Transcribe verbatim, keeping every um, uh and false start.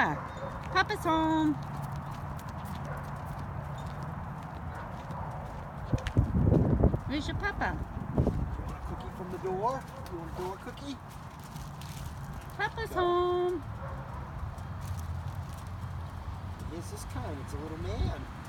Papa. Papa's home. Where's your papa? You want a cookie from the door? You want a door cookie? Papa's Go. home. Yes, this kind. It's a little man.